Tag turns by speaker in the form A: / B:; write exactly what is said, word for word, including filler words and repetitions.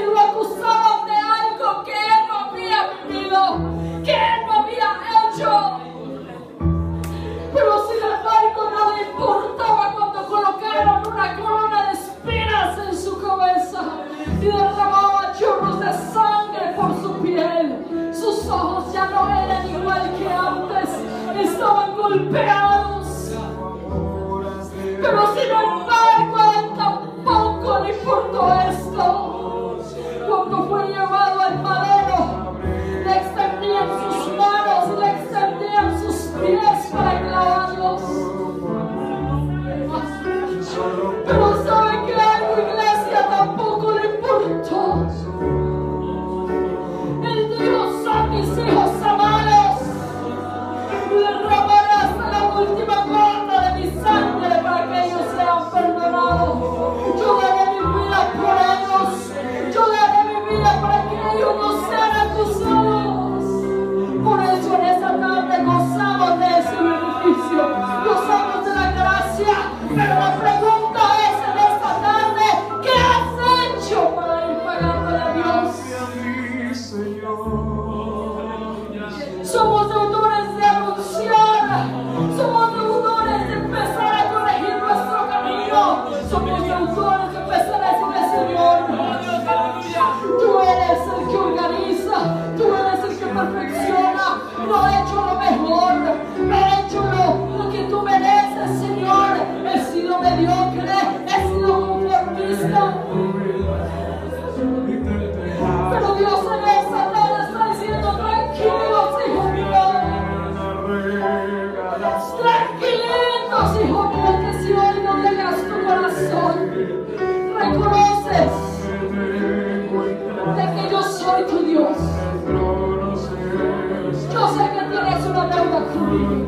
A: lo acusaban de algo que él no había vivido, que él no había hecho. Pero sin embargo no le importaba cuando colocaron una corona de espinas en su cabeza y derramaba chorros de sangre por su piel. Sus ojos ya no eran igual que antes, estaban golpeados. Pero sin embargo a él tampoco le importó esto. Cuando fue llevado al madero, le extendían sus manos y le extendían sus pies para clavarlos. Pero ¿sabe qué algo, iglesia? Tampoco le importó. Él dijo: a mis hijos amados, derramaré hasta la última gota de mi sangre para que ellos sean perdonados. Yo daré mi vida por ellos. Yo daré mi vida para que ellos no sean acusados. Por eso en esta tarde gozamos de ese beneficio, gozamos de la gracia. Pero la pregunta es en esta tarde: ¿qué has hecho para ir pagándole a Dios? Somos deudores de anunciar, somos deudores de empezar a corregir nuestro camino, somos deudores de empezar a decirle: Señor, tú eres el que organiza, tú eres el que perfecciona. No he hecho lo mejor, no he hecho lo, lo que tú mereces, Señor. He sido mediocre, he sido conformista. Pero Dios en esta tarde está diciendo: tranquilos, hijo mío. Tranquilitos, hijo mío, que si hoy no llegas tu corazón, reconoces de que yo soy tu Dios. Yo sé que tienes una deuda conmigo.